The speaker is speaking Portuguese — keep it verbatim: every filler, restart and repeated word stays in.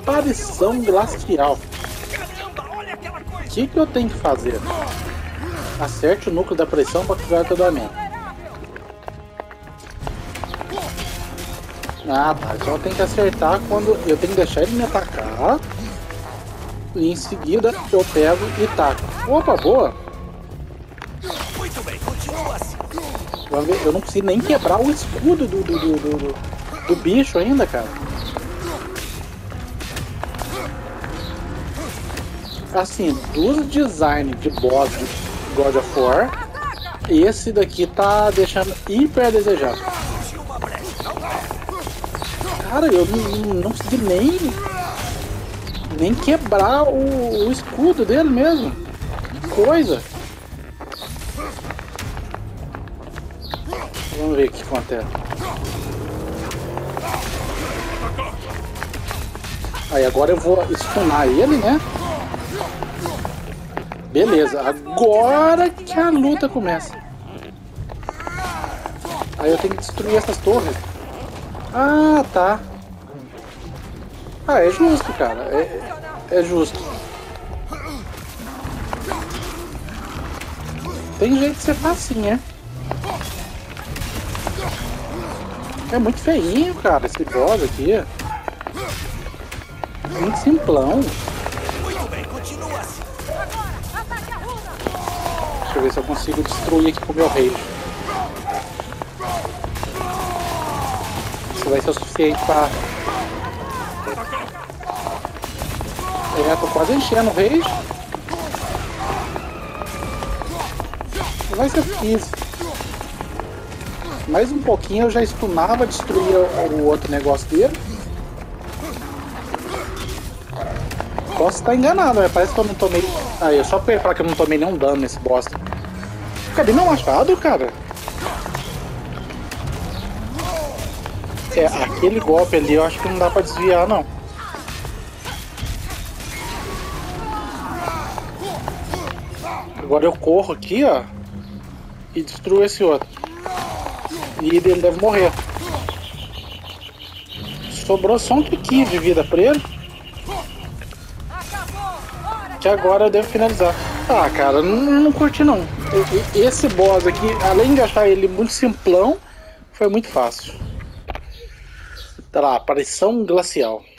Aparição glacial. O que, que eu tenho que fazer? Acerte o núcleo da pressão para ativar o dano. Ah, tá. Então eu tenho que acertar quando eu tenho que deixar ele me atacar. E em seguida eu pego e taco. Opa, boa! Muito bem, continua assim. Vamos ver, eu não consigo nem quebrar o escudo do, do, do, do, do bicho ainda, cara. Assim, dos designs de boss de God of War, esse daqui tá deixando hiper a desejar. Cara, eu não, não consegui nem nem quebrar o, o escudo dele mesmo. Que coisa. Vamos ver o que acontece. Aí agora eu vou stunar ele, né? Beleza, agora que a luta começa. Aí eu tenho que destruir essas torres. Ah, tá. Ah, é justo, cara. É, é justo. Tem jeito de ser facinho, né? É muito feinho, cara, esse boss aqui. Muito simplão. Muito bem, continua assim. Deixa eu ver se eu consigo destruir aqui com o meu rei. Isso vai ser o suficiente pra... É, tô quase enchendo o rei. Vai ser difícil. Mais um pouquinho eu já stunava, destruía o outro negócio dele. Posso estar enganado, mas parece que eu não tomei... Aí, eu só pra falar que eu não tomei nenhum dano nesse bosta. Cadê meu machado, cara? É, aquele golpe ali eu acho que não dá pra desviar, não. Agora eu corro aqui, ó, e destruo esse outro. E ele deve morrer. Sobrou só um pouquinho de vida pra ele. Que agora eu devo finalizar. Ah, cara, não, não curti não. Esse boss aqui, além de achar ele muito simplão, foi muito fácil. Tá lá, aparição glacial.